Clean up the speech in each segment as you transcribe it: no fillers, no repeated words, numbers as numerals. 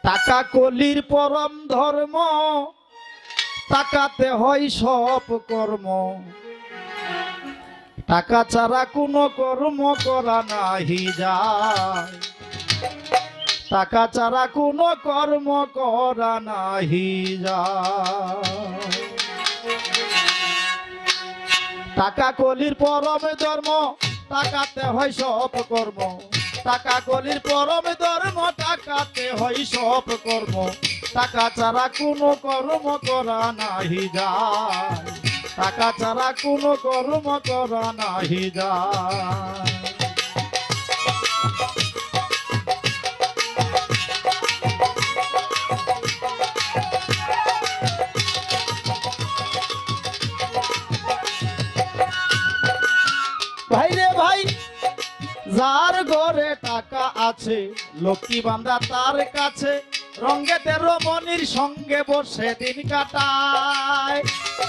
টাকা কলির পরম ধর্ম, টাকাতে হয় সব কর্ম। টাকা ছাড়া কোনো কর্ম করা নাহি যায়, টাকা ছাড়া কোনো কর্ম করা নাহি যায়। টাকা কলির পরম ধর্ম, টাকাতে হয় সব কর্ম। টাকা কলির পরম ধর্ম, টাকাতে হয় সব কর্ম। টাকা ছাড়া কোনো কর্ম করা নাহি যায়, টাকা ছাড়া কোনো কর্ম করা নাহি যায়। ভাই রে ভাই, যার ঘরে টাকা আছে লক্ষ্মী বান্দা তার কাছে, রঙ্গেতে রমণীর সঙ্গে বসে দিন কাটায়।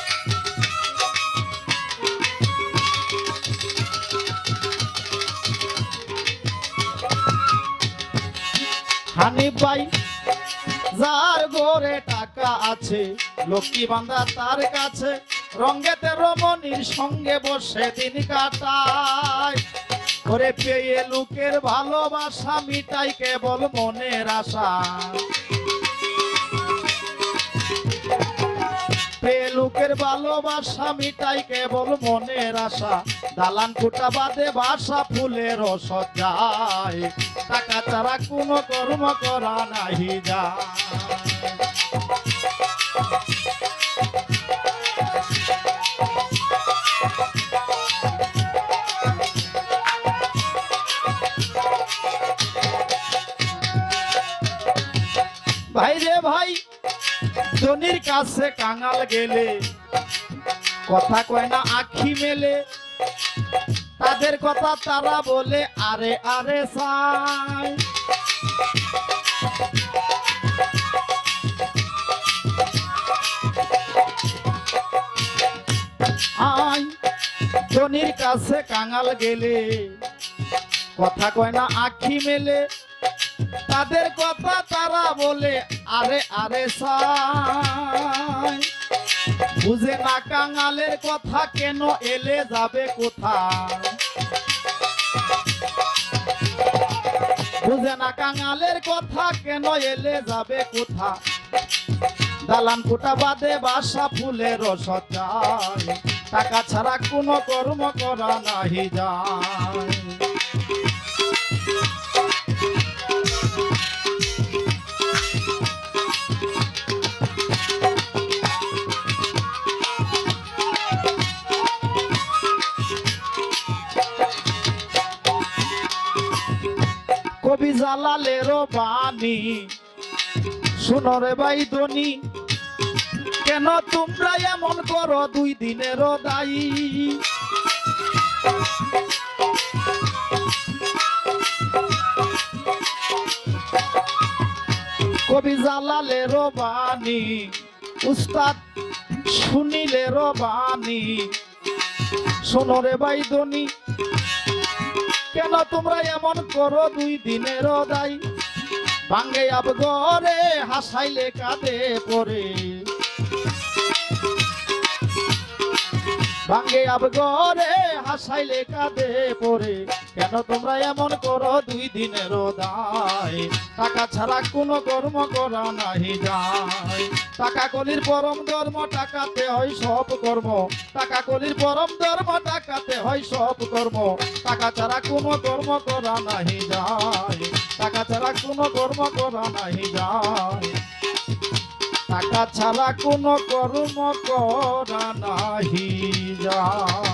হানিফ ভাই, যার ঘরে টাকা আছে লক্ষ্মী বান্দা তার কাছে, রঙ্গেতে রমণীর সঙ্গে বসে দিন কাটায়। করে পেয়ে লোকের ভালোবাসা, মিটাই কেবল মনের আশা। পেয়ে লোকের ভালোবাসা, মিটাই কেবল মনের আশা। দালান কোঠা বাদে বাসা ফুলের সজ্জায়, টাকা ছাড়া কোনো কর্ম করা নাহি যায়। ভাই রে ভাই, ধনির কাছে কাঙাল গেলে কথা কয় না আখি মেলে। তাদের কথা তারা বলে আরে আরে সাই। আই ধনির কাছে কাঙাল গেলে কথা কয় না আখি মেলে। তাদের কথা তারা বলে আরে আরে সাই। বুঝে না কাঙালের কথা, কেন এলে যাবে কোথায়। বুঝে না কাঙালের কথা, কেন এলে যাবে কোথা। দালান কোঠা বাদে বাসা ফুলের সজ্জায়, টাকা ছাড়া কোনো কর্ম করা নাহি যায়। কবি জালালেরও বাণী শুনো রে ভাই ধনী, কেন তোমরা এমন করো দুই দিনেরও দায়ী। কবি জালালেরও বাণী, উস্তাদ সুনীলেরও বাণী শোনো রে ভাই ধনী, কেন তোমরা এমন করো দুই দিনেরও দায়ী। ভাঙ্গে আবগরে হাসাইলে কাঁদে পড়ে, ভাঙ্গে আবগরে হাসাইলে কাঁদে পড়ে। কেন তোমরা এমন করো দুই দিনেরও দায়, টাকা ছাড়া কোনো কর্ম করা নাহি যায়। টাকা কলির পরম ধর্ম, টাকাতে হয় সব কর্ম। টাকা কলির পরম ধর্ম, টাকাতে হয় সব কর্ম। টাকা ছাড়া কোনো কর্ম করা নাহি যায়, টাকা ছাড়া কোনো কর্ম করা নাহি যায়। টাকা ছাড়া কোনো কর্ম করা নাহি যায়।